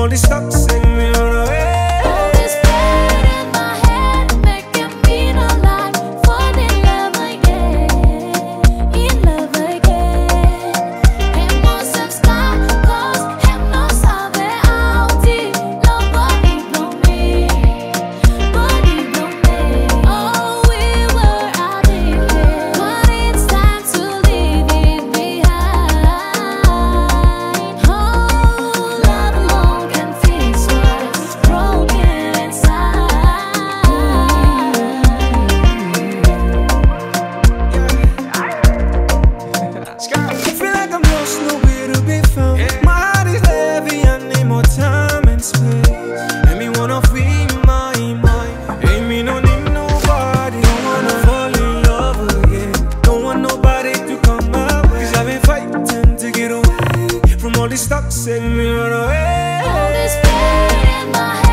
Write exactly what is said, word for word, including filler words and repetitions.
all these thoughts in me run away. All this pain in my head making me not like fall in love again, in love again. Hemos stop cause him no sabe auntie nobody know me, nobody know me. Oh, we were addicted, but it's time to leave it behind. Oh, love alone can fix what's broken inside. Feel like I'm lost, nowhere to be found. My heart is heavy, I need more time and space. Let me wanna free my mind. Ain't me no need nobody. Don't wanna fall in love again. Don't want nobody to come up. Cause I've been fighting to get away from all these thoughts in me run away. All this pain in my head